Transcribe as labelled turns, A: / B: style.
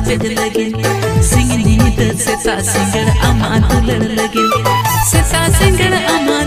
A: बेद लगे सिंगनी द सेता सिंगड़ अमा दुलड़ लगे सेता सिंगड़ अमा